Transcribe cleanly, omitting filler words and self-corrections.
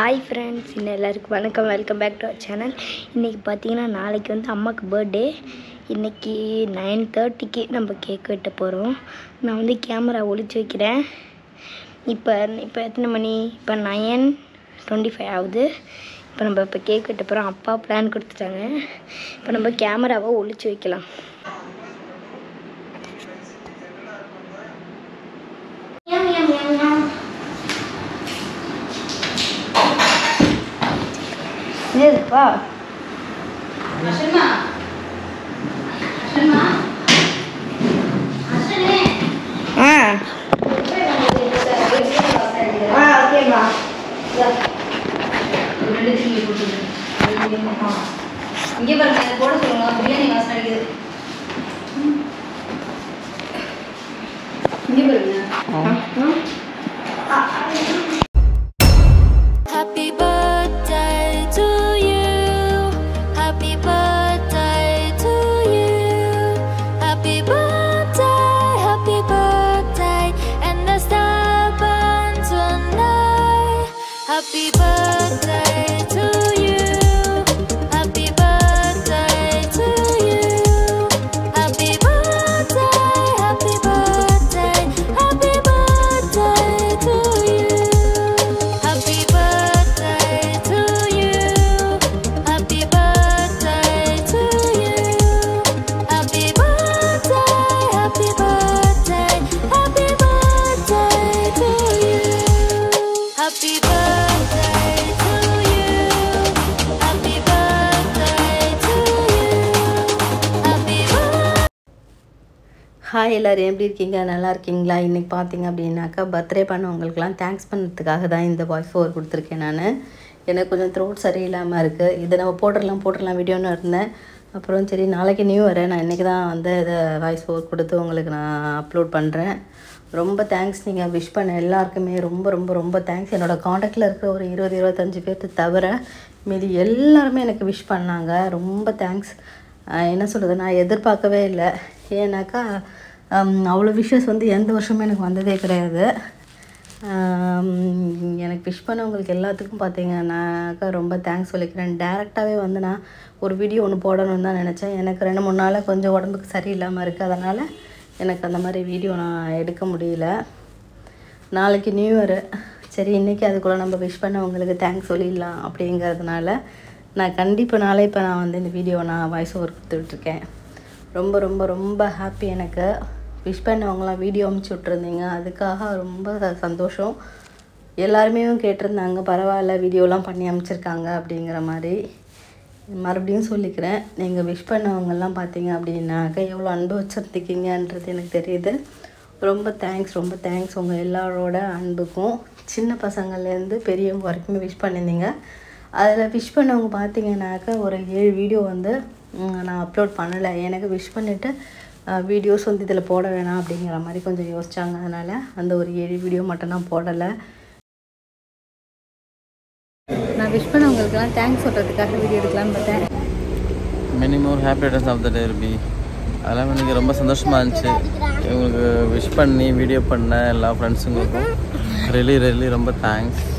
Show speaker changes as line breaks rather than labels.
Hi friends, இன்னும் எல்லாருக்கும் வணக்கம். Welcome back to our channel. இன்றைக்கி பார்த்தீங்கன்னா நாளைக்கு வந்து அம்மாவுக்கு பர்த்டே. இன்றைக்கி 9:30க்கு நம்ம கேக் வெட்ட போகிறோம். நான் வந்து கேமரா ஒளிச்சு வைக்கிறேன். இப்போ எத்தனை மணி? இப்போ 9:25 ஆகுது. இப்போ கேக் வெட்ட போகிறோம். அப்பா பிளான் கொடுத்துட்டாங்க. இப்போ நம்ம கேமராவை ஒளிச்சு வைக்கலாம். இதுப்பா ஓகேம்மா.
இங்கே பாருங்க, போட சொல்லுங்க. பிரியாணி வாசனை அடிக்குது. இங்கே பாருங்க.
Happy birthday to you. Happy birthday to you. Happy birthday, and the star burn tonight. Happy birthday to you. Happy birthday to you. Happy birthday, happy birthday, happy birthday to you. Happy birthday to you. Happy birthday to you. Happy birthday, happy birthday, happy birthday to you. Happy birthday to you. Happy birthday to you. Happy birthday.
Hi, எல்லோரும் எப்படி இருக்கீங்க? நல்லா இருக்கீங்களா? இன்றைக்கி பார்த்தீங்க அப்படின்னாக்கா birthday பண்ணவங்களுக்குலாம் thanks பண்ணுறதுக்காக தான் இந்த வாய்ஸ் ஓவர் கொடுத்துருக்கேன். நான் எனக்கு கொஞ்சம் த்ரோட் சரியில்லாமல் இருக்குது. இதை நம்ம போட்டுடலாம் வீடியோன்னு இருந்தேன். அப்புறம் சரி, நாளைக்கு நியூ இயர், நான் இன்றைக்கி தான் வந்து இதை வாய்ஸ் ஓவர் கொடுத்து உங்களுக்கு நான் அப்லோட் பண்ணுறேன். ரொம்ப தேங்க்ஸ். நீங்கள் விஷ் பண்ண எல்லாருக்குமே ரொம்ப ரொம்ப ரொம்ப தேங்க்ஸ். என்னோடய காண்டாக்டில் இருக்கிற ஒரு 20-25 பேர்த்து தவிர மீதி எல்லாருமே எனக்கு விஷ் பண்ணாங்க. ரொம்ப தேங்க்ஸ். என்ன சொல்கிறது, நான் எதிர்பார்க்கவே இல்லை. ஏன்னாக்கா அவ்வளோ விஷஸ் வந்து எந்த வருஷமும் எனக்கு வந்ததே கிடையாது. எனக்கு விஷ் பண்ணவங்களுக்கு எல்லாத்துக்கும் பார்த்தீங்கன்னாக்கா ரொம்ப தேங்க்ஸ் சொல்லிக்கிறேன். டேரெக்டாகவே வந்து நான் ஒரு வீடியோ ஒன்று போடணும்னு தான் நினச்சேன். எனக்கு 2-3 நாளாக கொஞ்சம் உடம்புக்கு சரியில்லாமல் இருக்குது. அதனால் எனக்கு அந்த மாதிரி வீடியோ நான் எடுக்க முடியல. நாளைக்கு நியூ இயரு, சரி இன்றைக்கி அதுக்குள்ளே நம்ம விஷ் பண்ணவங்களுக்கு தேங்க்ஸ் சொல்லிடலாம் அப்படிங்கிறதுனால நான் கண்டிப்பாக இப்போ நான் வந்து இந்த வீடியோவை நான் வாய்ஸ் ஓவர் கொடுத்துட்ருக்கேன். ரொம்ப ரொம்ப ரொம்ப ஹாப்பி. எனக்கு விஷ் பண்ணவங்களாம் வீடியோ அனுப்பிச்சி விட்ருந்தீங்க, அதுக்காக ரொம்ப சந்தோஷம். எல்லாருமே கேட்டிருந்தாங்க, பரவாயில்ல வீடியோலாம் பண்ணி அனுப்பிச்சிருக்காங்க அப்படிங்கிற மாதிரி. மறுபடியும் சொல்லிக்கிறேன், நீங்கள் விஷ் பண்ணவங்கெல்லாம் பார்த்தீங்க அப்படின்னாக்கா எவ்வளோ அன்பு வச்சுருந்துக்கீங்கன்றது எனக்கு தெரியுது. ரொம்ப தேங்க்ஸ், ரொம்ப தேங்க்ஸ். உங்கள் எல்லாரோட அன்புக்கும் சின்ன பசங்கள்லேருந்து பெரியவங்க வரைக்குமே விஷ் பண்ணியிருந்தீங்க. அதில் விஷ் பண்ணவங்க பார்த்தீங்கன்னாக்கா ஒரு 7 வீடியோ வந்து நான் அப்லோட் பண்ணலை. எனக்கு விஷ் பண்ணிவிட்டு வீடியோஸ் வந்து இதில் போட வேணாம் அப்படிங்கிற மாதிரி கொஞ்சம் யோசித்தாங்க. அதனால் அந்த ஒரு 7 வீடியோ மட்டும் நான் போடலை. நான் விஷ் பண்ணவங்களுக்கெல்லாம் தேங்க்ஸ் சொல்கிறதுக்காக வீடியோ எடுக்கலான்னு பார்த்தேன்.
Many more happy returns of the day Ruby. அதெல்லாம் எனக்கு ரொம்ப சந்தோஷமாக இருந்துச்சு. இவங்களுக்கு விஷ் பண்ணி வீடியோ பண்ண எல்லா ஃப்ரெண்ட்ஸுங்களுக்கும் ரியலி ரொம்ப தேங்க்ஸ்.